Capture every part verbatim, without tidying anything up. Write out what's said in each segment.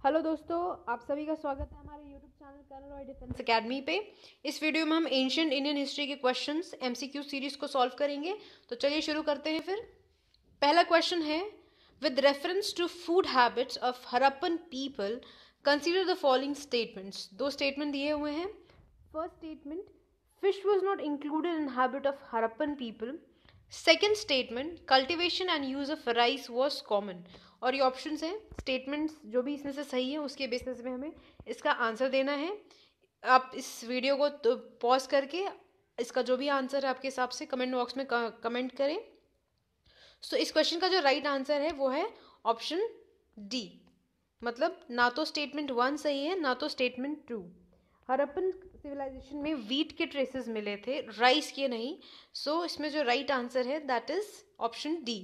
Hello दोस्तों, आप सभी का स्वागत है हमारे YouTube channel colonel Roy defence academy पे। इस वीडियो में हम एंशिएंट इंडियन हिस्ट्री के क्वेश्चंस एमसीक्यू सीरीज को सॉल्व करेंगे। तो चलिए शुरू करते हैं। फिर पहला क्वेश्चन है, with reference to food habits of Harappan people consider the following statements. दो स्टेटमेंट दिए हुए हैं। First statement, fish was not included in habit of Harappan people. Second statement, cultivation and use of rice was common. और ये options हैं, statements जो भी इसमें से सही है उसके बेसिस में हमें इसका आंसर देना है। आप इस वीडियो को तो पॉज करके इसका जो भी आंसर है आपके हिसाब से कमेंट बॉक्स में कमेंट करें। सो so, इस क्वेश्चन का जो राइट right आंसर है वो है ऑप्शन डी। मतलब ना तो स्टेटमेंट वन सही है ना तो स्टेटमेंट टू। हरप्पन सिविलाइजेशन में वीट के ट्रेसेस मिले थे, राइस के नहीं। सो so, इसमें जो राइट right आंसर है that is option D.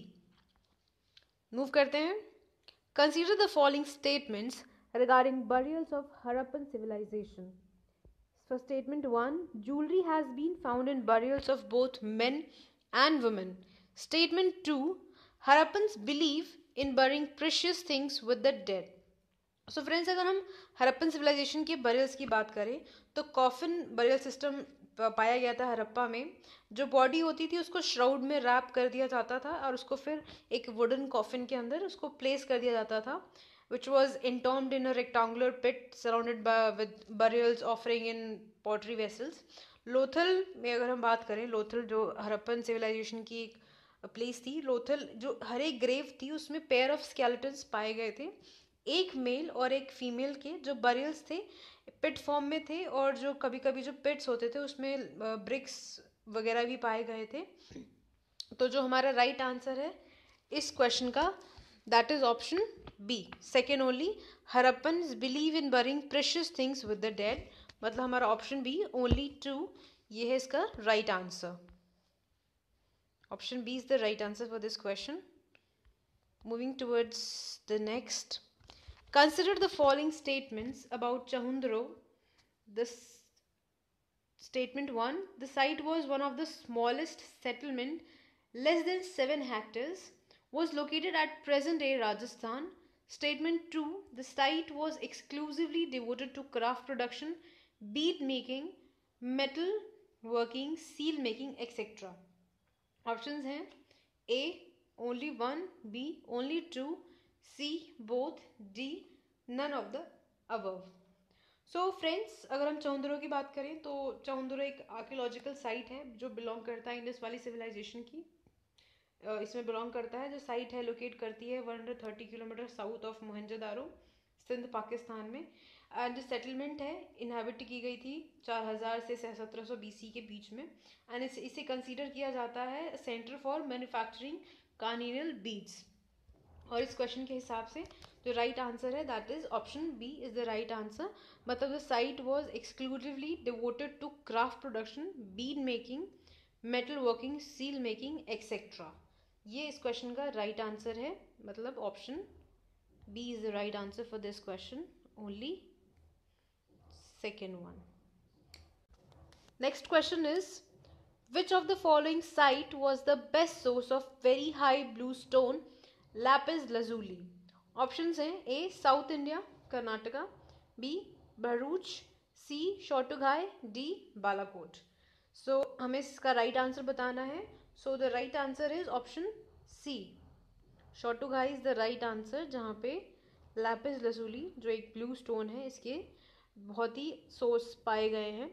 Move करते हैं। Consider the following statements regarding burials of Harappan civilization. For statement one, jewelry has been found in burials of both men and women. Statement two, Harappans believe in burying precious things with the dead. So so friends, अगर हम Harappan civilisation के burials की बात करें तो coffin burial system पाया गया था हरप्पा में। जो बॉडी होती थी उसको श्राउड में रैप कर दिया जाता था और उसको फिर एक वुडन कॉफिन के अंदर उसको प्लेस कर दिया जाता था, which was interred in a rectangular pit surrounded with burials offering in pottery vessels. Lothal में अगर हम बात करें, लोथल जो हरप्पन सिविलाइजेशन की एक प्लेस थी, लोथल जो हर एक ग्रेव थी उसमें पेयर ऑफ स्केलेटन्स पाए गए थे, एक मेल और एक फीमेल के, जो बरियल्स थे पिट फॉर्म में थे और जो कभी कभी जो पिट्स होते थे उसमें ब्रिक्स वगैरह भी पाए गए थे। तो जो हमारा राइट right आंसर है इस क्वेश्चन का that is option B, second only. Harappans believe in burying precious things with the dead. मतलब हमारा ऑप्शन बी ओनली टू, ये है इसका right answer. Option B is the right answer for this question. Moving towards the next, consider the following statements about Chahundro. This statement one, the site was one of the smallest settlement, less than seven hectares, was located at present day Rajasthan. Statement two, the site was exclusively devoted to craft production, bead making, metal working, seal making, et cetera. Options हैं A only one, B only two, C both, D none of the above. So so friends, अगर हम चौंदरो की बात करें तो चौंदरो एक archaeological site है जो बिलोंग करता है इंडस वैली सिविलाइजेशन की। इसमें बिलोंग करता है, जो साइट है लोकेट करती है one hundred thirty kilometre south of Mohenjodaro, Sindh Pakistan में। एंड जो सेटलमेंट है इनहेबिट की गई थी चार हज़ार से सत्रह सौ बीसी के बीच में। एंड इस, इसे कंसीडर किया जाता है centre for manufacturing carnelian beads. और इस क्वेश्चन के हिसाब से जो राइट आंसर है that is option B is the right answer. मतलब the site was exclusively devoted to craft production, bead making, metal working, seal making etcetera. ये इस क्वेश्चन का राइट आंसर है। मतलब option B is the right answer for this question, only second one. Next question is, which of the following site was the best source of very high blue stone lapis lazuli? Options हैं A south India Karnataka, B Bharuch, C Shortugai, D Balakot. So so, हमें इसका right right answer बताना है। So the right answer is option C, Shortugai is the right answer, जहाँ पे Lapis lazuli जो एक blue stone है इसके बहुत ही सोर्स पाए गए हैं।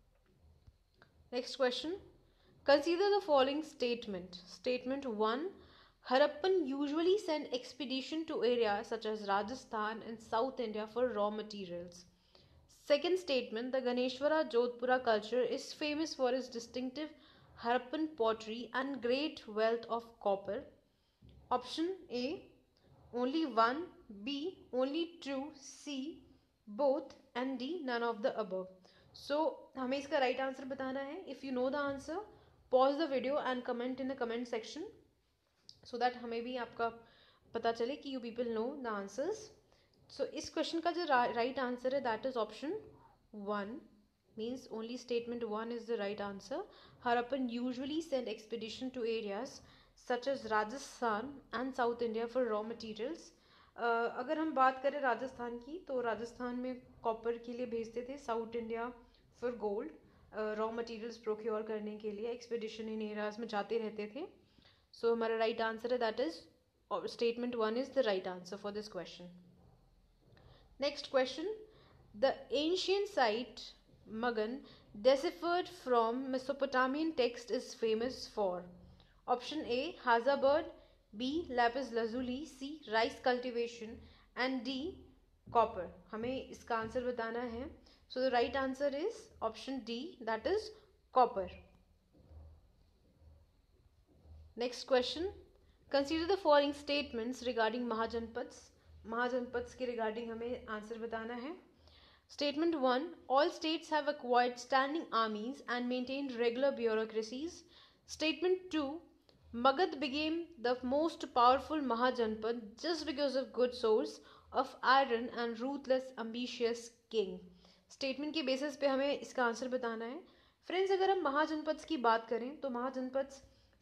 Next question, consider the following statement. Statement one, Harappan usually sent expedition to areas such as Rajasthan and South India for raw materials. Second statement, the Ganeshwara Jodhpura culture is famous for its distinctive Harappan pottery and great wealth of copper. Option A only one, B only two, C both, and D none of the above. So हमें इसका right answer बताना है। If you know the answer, pause the video and comment in the comment section so that हमें भी आपका पता चले कि you people know the answers. So इस question का जो right answer है that is option one, means only statement one is the right answer. Harappan usually sent expedition to areas such as Rajasthan and South India for raw materials. अगर हम बात करें राजस्थान की, तो राजस्थान में कॉपर के लिए भेजते थे south India for gold, raw materials procure करने के लिए एक्सपेडिशन इन एरियाज में जाते रहते थे. सो so, हमारा राइट आंसर है that is statement one is the right answer for this question. Next question. The ancient site Magan deciphered from Mesopotamian text is famous for. Option A, Hazabird, B, lapis lazuli, C, rice cultivation and D, copper. हमें इसका answer बताना है. So the right answer is option D, that is copper. Next question. Consider the following statements regarding Mahajanpads. Mahajanpads के regarding हमें answer बताना है. Statement one. All states have acquired standing armies and maintained regular bureaucracies. Statement two. Magad became the most powerful Mahajanpad just because of good source of iron and ruthless ambitious king. Statement के basis पे हमें इसका answer बताना है. Friends, अगर हम महाजनपद की बात करें तो महाजनपद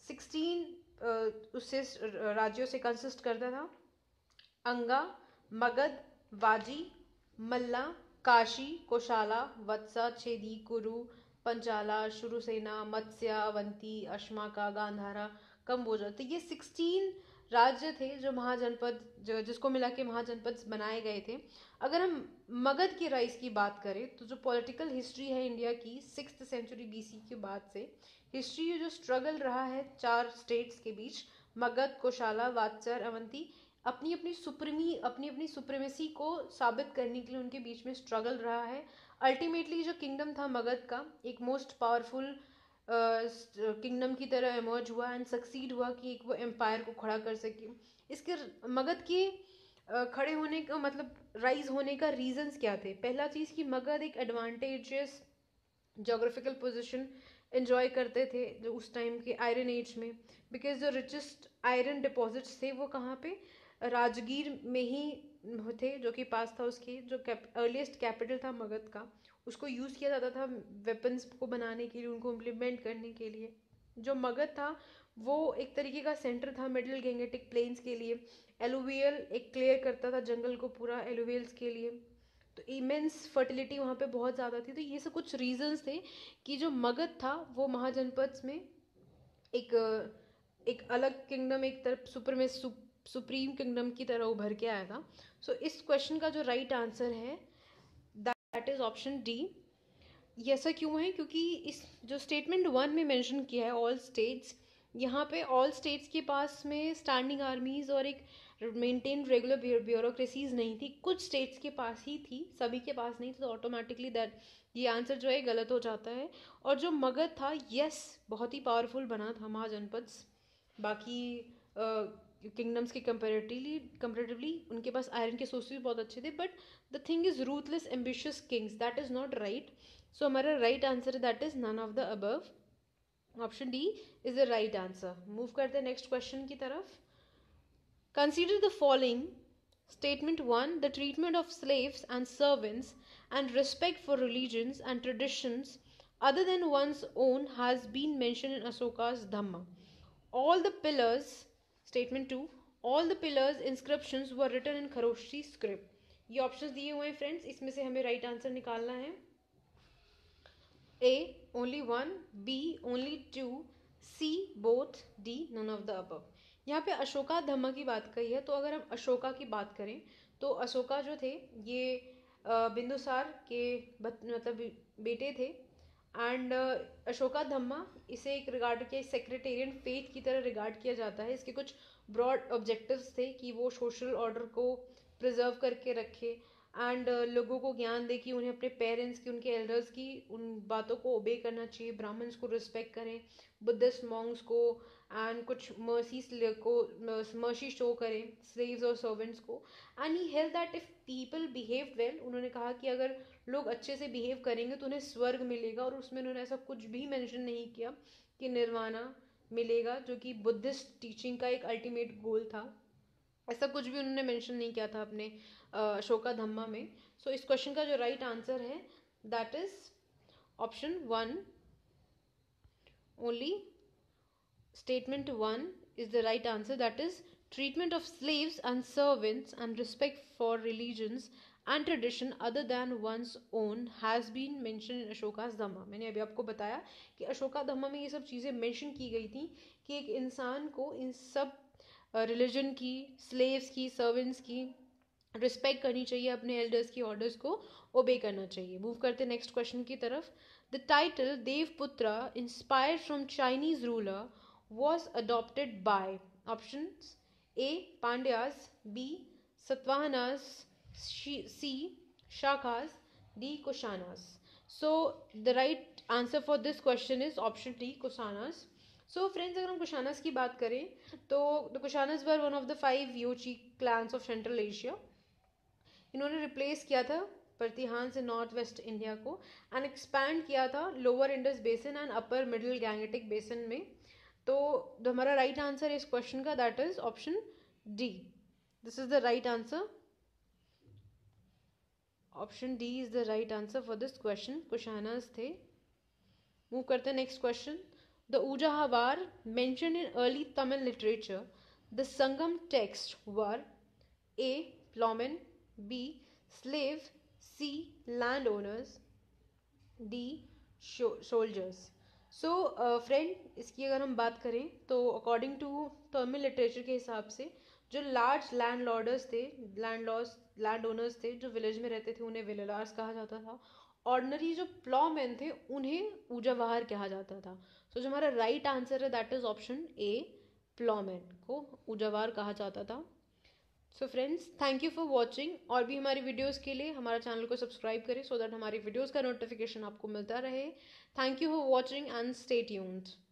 सोलह उससे राज्यों से कंसिस्ट करता था. अंगा, मगध, वाजी, मल्ला, काशी, कोशाला, वत्सा, छेदी, कुरु, पंचाला, शुरुसेना, मत्स्य, अवंती, अश्माका, गांधारा, कंबोजा. तो ये सोलह राज्य थे जो महाजनपद जो जिसको मिला के महाजनपद बनाए गए थे. अगर हम मगध की राइज की बात करें तो जो पॉलिटिकल हिस्ट्री है इंडिया की सिक्स्थ सेंचुरी बीसी के बाद से हिस्ट्री जो स्ट्रगल रहा है चार स्टेट्स के बीच, मगध, कोशाला, वात्सर, अवंती, अपनी अपनी सुप्रीमी अपनी अपनी सुप्रीमेसी को साबित करने के लिए उनके बीच में स्ट्रगल रहा है. अल्टीमेटली जो किंगडम था मगध का एक मोस्ट पावरफुल किंगडम की तरह इमर्ज हुआ एंड सक्सीड हुआ कि एक वो एम्पायर को खड़ा कर सके. इसके मगध के uh, खड़े होने का मतलब राइज होने का रीजंस क्या थे? पहला चीज़ कि मगध एक एडवांटेजियस जोग्राफिकल पोजीशन एंजॉय करते थे जो उस टाइम के आयरन एज में, बिकॉज जो रिचेस्ट आयरन डिपॉजिट्स थे वो कहाँ पे, राजगीर में ही थे, जो कि पास था उसके जो अर्लीस्ट कैपिटल था मगध का, उसको यूज़ किया जाता था वेपन्स को बनाने के लिए, उनको इम्प्लीमेंट करने के लिए. जो मगध था वो एक तरीके का सेंटर था मिडिल गेंगेटिक प्लेन्स के लिए. एलुवियल एक क्लियर करता था जंगल को पूरा एलुवियल्स के लिए. तो इमेंस फर्टिलिटी वहाँ पे बहुत ज़्यादा थी. तो ये सब कुछ रीजंस थे कि जो मगध था वो महाजनपद में एक एक अलग किंगडम, एक तरफ सुपर में सुप्रीम किंगडम की तरह उभर के आया था. सो so, इस क्वेश्चन का जो राइट right आंसर है दैट इज ऑप्शन डी. ये ऐसा क्यों है? क्योंकि इस जो स्टेटमेंट वन में मेंशन किया है ऑल स्टेट्स, यहाँ पे ऑल स्टेट्स के पास में स्टैंडिंग आर्मीज और एक मेंटेन रेगुलर ब्यूरोक्रेसीज नहीं थी. कुछ स्टेट्स के पास ही थी, सभी के पास नहीं थी. तो ऑटोमेटिकली दैट ये आंसर जो है गलत हो जाता है. और जो मगध था यस बहुत ही पावरफुल बना था महाजनपद बाकी किंगडम्स के कंपेरेटिवली कंपेरेटिवली उनके पास आयरन के सोर्सेज बहुत अच्छे थे. But the thing is ruthless ambitious kings, that is not right. So हमारा right answer that is none of the above. Option D is the right answer. Move करते हैं next question की तरफ. Consider the following. Statement one. The treatment of slaves and servants and respect for religions and traditions other than one's own has been mentioned in Ashoka's Dhamma. All the pillars. Statement two. All the pillars inscriptions were written in Kharoshti script. ये options दिए हुए हैं friends, इसमें से हमें right answer निकालना है. A only one, B only two, C both, D none of the above. यहाँ पे अशोका धम्मा की बात कही है. तो अगर हम अशोका की बात करें तो अशोका जो थे ये बिंदुसार के मतलब बेटे थे. एंड अशोका धम्मा इसे एक रिगार्ड किया सेक्रेटेरियन फेथ की तरह रिगार्ड किया जाता है. इसके कुछ ब्रॉड ऑब्जेक्टिव्स थे कि वो सोशल ऑर्डर को प्रिजर्व करके रखे एंड uh, लोगों को ज्ञान दे कि उन्हें अपने पेरेंट्स की, उनके एल्डर्स की उन बातों को ओबे करना चाहिए, ब्राह्मण्स को रिस्पेक्ट करें, बुद्धिस्ट मॉन्ग्स को एंड कुछ मर्सीज को मर्सी शो करें स्लेव्स और सर्वेंट्स को. And he held that if people behave well, उन्होंने कहा कि अगर लोग अच्छे से बिहेव करेंगे तो उन्हें स्वर्ग मिलेगा. और उसमें उन्होंने ऐसा कुछ भी मेंशन नहीं किया कि निर्वाणा मिलेगा, जो कि बुद्धिस्ट टीचिंग का एक अल्टीमेट गोल था. ऐसा कुछ भी उन्होंने मेंशन नहीं किया था अपने अशोका धम्मा में. सो so, इस क्वेश्चन का जो राइट right आंसर है that is option one only. Statement one is the right answer, that is treatment of slaves and servants and respect for religions and tradition other than one's own has been mentioned in Ashoka's dhamma. मैंने अभी आपको बताया कि अशोका धम्मा में ये सब चीज़ें mention की गई थी कि एक इंसान को इन सब रिलीजन की, स्लेव्स की, सर्वेंट्स की रिस्पेक्ट करनी चाहिए, अपने एल्डर्स की ऑर्डर्स को ओबे करना चाहिए। मूव करते नेक्स्ट क्वेश्चन की तरफ। The title Devaputra inspired from Chinese ruler was adopted by options A Pandyas, B Satavahanas, C Shakas, D Kushanas. So the right answer for this question is option D Kushanas. So friends, अगर हम कुशानास की बात करें तो the Kushanas were one of the five Yuezhi clans of central Asia. इन्होंने replace किया था Parthians से नॉर्थ वेस्ट इंडिया को एंड एक्सपैंड किया था lower Indus basin and upper middle Gangetic basin में। तो हमारा राइट आंसर इस क्वेश्चन का that is option D. This is the right answer. Option D is the right answer for this question. Kushanas थे। Move करते हैं next question. The Uzhavar mentioned in early Tamil literature the Sangam texts were A ploughmen, B slave, C land owners, D soldiers. So friend, इसकी अगर हम बात करें तो according to Tamil literature के हिसाब से जो लार्ज लैंड लॉर्डर्स थे, लैंड लॉर्ड्स लैंड ओनर्स थे जो विलेज में रहते थे, उन्हें विलेलार्स कहा जाता था। ऑर्डनरी जो प्लॉमैन थे उन्हें ऊजावार कहा जाता था। सो so, जो हमारा राइट आंसर है that is option A, ploughman को ऊजावार कहा जाता था। So friends, thank you for watching. और भी हमारी वीडियोस के लिए हमारा चैनल को सब्सक्राइब करें सो दैट हमारी वीडियोस का नोटिफिकेशन आपको मिलता रहे। Thank you for watching and stay tuned.